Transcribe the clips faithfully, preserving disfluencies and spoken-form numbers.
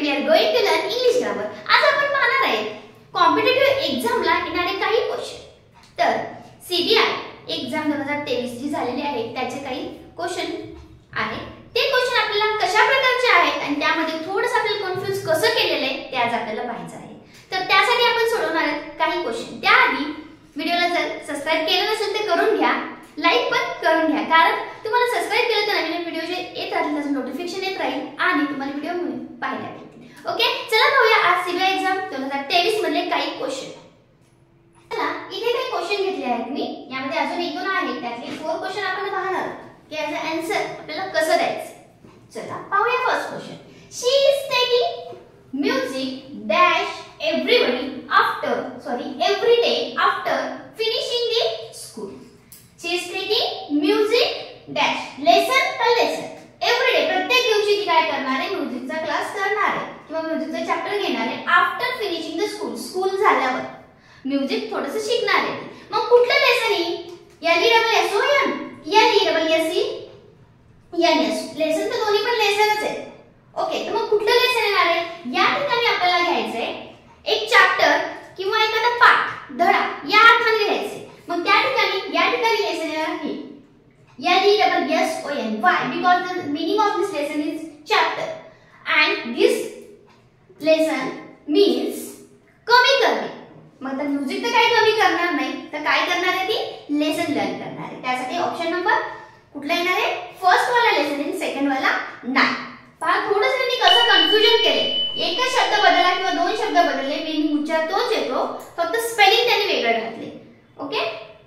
we are going to learn English grammar. आज आपण पाहणार आहोत कॉम्पिटिटिव्ह एक्झामला येणारे काही क्वेश्चन. तर सीबीआय एक्झाम दोन हजार तेवीस जी झालेली आहे त्याचे काही क्वेश्चन आहेत. ते क्वेश्चन आपल्याला कशा प्रकारचे आहेत आणि त्यामध्ये थोडंसं आपल्याला कन्फ्यूज कसं केलेलं आहे ते आज आपल्याला पाहायचं आहे. तर त्यासाठी आपण सोडवणार आहोत काही क्वेश्चन. त्याआधी व्हिडिओला जर सबस्क्राइब केलं नसेल तर करून घ्या, लाईक पण करून घ्या, कारण तुम्हाला सबस्क्राइब केलं तर नवीन व्हिडिओ जे येत राहतील त्याचं नोटिफिकेशन येत राहील आणि तुम्हाला व्हिडिओ पाहायला मिळतील. ओके, चला पाहूया आज सीबीआय एक्झाम दोन हजार तेवीस मधले काही क्वेश्चन. चला इथे काही क्वेश्चन घेतले आहेत मी. यामध्ये अजून एक दोन आहेत, त्यातले फोर क्वेश्चन आपण पाहणार की याचं आन्सर आपल्याला कसं द्यायचं. चला पाहूया first question. She is taking music dash everybody after sorry every day after finishing the school. She is taking music dash lesson का लेसन एव्हरी डे प्रत्येक दिवशी ती काय करणार आहे, म्युझिकचा क्लास करणार आहे किंवा म्युझिकचा चॅप्टर घेणार आहे. After finishing the school school झाल्यावर म्युझिक थोडंसं शिकणार आहे. मग कुठलं लेसन आहे? L E double S O N L E double S E N S lesson तर दोन्ही पण लेसनच आहे. ओके, तर मग कुठलं लेसन येणार आहे? या ठिकाणी आपल्याला घ्यायचंय एक चॅप्टर किंवा एखादा पाठ धडा या अर्थाने घ्यायचे. मग त्या ठिकाणी या ठिकाणी लेसन येणार आहे L E double S O N. Why? Because the meaning of this lesson is chapter and this lesson means कमी करणे. मग तर म्युझिक तर काही कमी करणार नाही, तर काय करणार आहे ती लेसन लर्न करणार आहे. त्यासाठी ऑप्शन नंबर कुठला येणार आहे? फर्स्ट वाला लेसन इन सेकंड वाला नाही. पहा थोडंसं त्यांनी कसं कन्फ्युजन केले. एकच शब्द बदलला किंवा दोन शब्द बदलले, मीनिंग उच्चार तोच येतो, फक्त स्पेलिंग त्यांनी वेगळं घातले. ओके,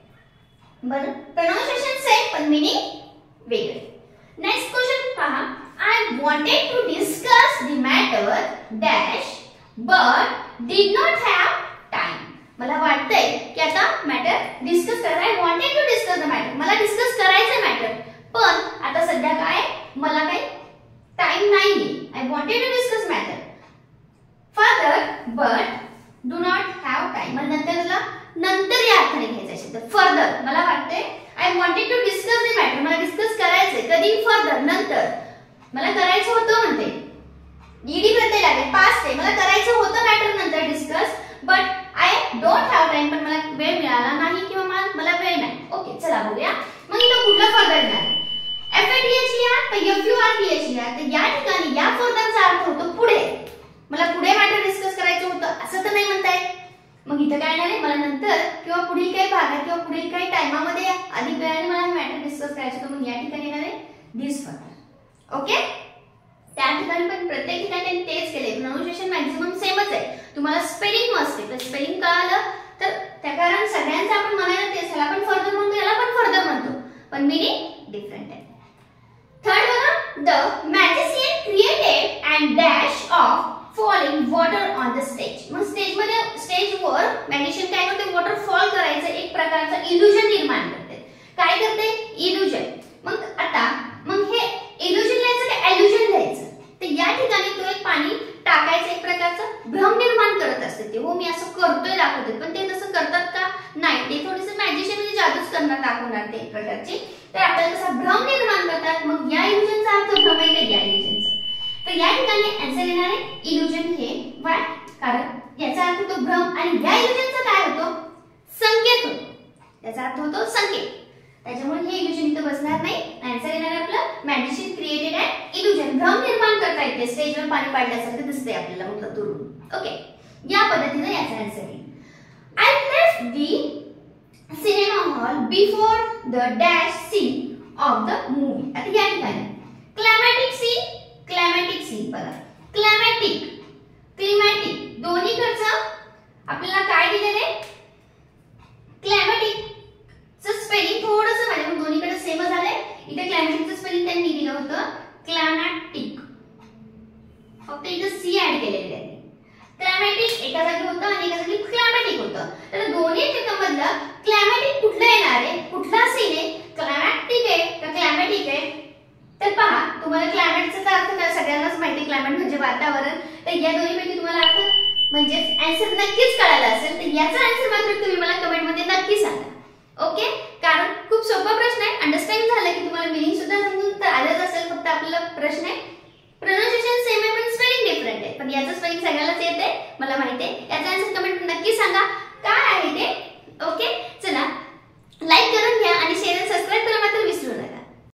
बरं प्रोनाउन्सिएशन सेम पण मीनिंग वेगळे. नेक्स्ट क्वेश्चन पहा. I wanted to discuss the matter dash but did not have time. मला वाटतंय की आता मॅटर डिस्कस करायचं. I wanted to discuss the matter, मला डिस्कस करायचं मॅटर, पण आता सध्या काय मला काही टाइम नाहीये. I wanted to discuss matter further but do not have time. मला नंतरला नंतर या अर्थाने घ्यायचा शब्द फर्दर. मला वाटतंय I wanted to discuss the matter, मला डिस्कस करायचंय. कधी? फर्दर, नंतर. मला करायचं होतं म्हणते, ईडी प्रत्यय लागेल, पास्ट आहे. मला करायचं होतं मॅटर नंतर discuss, but I don't have time, पण मला वेळ मिळाला नाही किंवा मला वेळ नाही. ओके, चला बघूया. मग इथं कुठलं फर्दर येणार? एफ ए टी एच या तर F U R T H या. तर या ठिकाणी या फर्दरचा अर्थ होतो पुढे. मला पुढे मॅटर डिस्कस करायचं होतं असं तर नाही म्हणताय. मग इथं काय येणार आहे? मला नंतर किंवा पुढील काही भागात किंवा पुढील काही टाइमामध्ये अधिक वेळाने मला मॅटर डिस्कस करायचं होतं. मग या ठिकाणी येणार आहे दिस फर्दर. ओके, त्या ठिकाणी पण प्रत्येक ठिकाणी त्यांनी तेच केले. प्रोनाउन्सिएशन मॅक्सिमम सेमच आहे. तुम्हाला स्पेलिंग मस्त आहे, तर स्पेलिंग कळालं तर त्या कारण सगळ्यांचं आपण म्हणायला तेच, ह्याला पण फर्दर म्हणतो याला पण फर्दर म्हणतो, पण मीनिंग डिफरंट आहे. Third one, the magician created and dash of falling water on the stage. मग स्टेज मध्ये स्टेजवर मॅजिशियन काय करते? वॉटरफॉल करायचं एक प्रकारचं इल्युजन निर्माण करते. काय करते? इल्युजन. मग आता मग हे इल्युजन लिहायचं का एल्युजन लिहायचं? तर या ठिकाणी तो एक पाणी टाकायचं एक प्रकारचं भ्रम निर्माण करत असते ते. हो मी असं करतोय दाखवते, पण ते तसं करतात का? नाही, ते थोडेसे मॅजिशियन म्हणजे जादूच करणार दाखवणार ते एक प्रकारची. तर आपल्याला तसा भ्रम निर्माण करतात. मग या इल्युजनचा अर्थ भ्रम आहे का या इल्युजनचा? तर या ठिकाणी आन्सर येणार आहे इल्युजन हे. व्हाय? कारण याचा अर्थ होतो भ्रम आणि या इल्युजनचा काय होतो? संकेत होतो. याचा अर्थ होतो संकेत. त्याच्यामुळे हे इल्युजन इथं बसणार नाही. आन्सर येणार आहे आपलं मॅजिशियन क्रिएटेड अँड इल्युजन. भ्रम निर्माण करता येते, स्टेजवर पाणी पाडल्यासारखं दिसतंय आपल्याला मग दुरून. ओके, या पद्धतीने याचा आन्सर येईल. I left the cinema hall before the dash scene of the movie. आता या ठिकाणी क्लायमॅटिक सीन क्लायमॅटिक सीन बघा. क्लायमॅटिक क्लिमॅटिक दोन्हीकडचं आपल्याला काय दिलेलं आहे? क्लायमॅटिक चं स्पेलिंग थोडंसं माझ्या दोन्हीकडे सेम झालंय. इथे क्लायमॅटिकचं स्पेलिंग त्यांनी दिलं होतं क्लायमॅटिक, फक्त इथं सी ऍड केलेलं आहे. क्लायमॅटिक एका जागी होतं आणि एका जागी क्लायमॅटिक होतं. तर दोन्ही मधलं क्लायमॅटिक कुठलं येणार आहे? कुठला सीन आहे? क्लायमॅटिक आहे का क्लायमॅटिक आहे? तर पहा, तुम्हाला क्लायमेटचा अर्थ काय सगळ्यांनाच माहिती, क्लायमेट म्हणजे वातावरण. तर या दोन्हीपैकी तुम्हाला अर्थ म्हणजे आन्सर नक्कीच कळाला असेल. तर याचा आन्सर मात्र तुम्ही मला कमेंट मध्ये नक्की सांगा. ओके, कारण खूप सोपा प्रश्न आहे. अंडरस्टँड झालं की तुम्हाला मीनिंग सुद्धा समजून तर आलंच असेल. फक्त आपला प्रश्न आहे प्रोनाउन्सिएशन सेम आहे पण स्पेलिंग डिफरंट आहे. पण स्पेलिंग सगळ्यालाच येते मला माहिती आहे. याचा आन्सर कमेंट नक्की सांगा.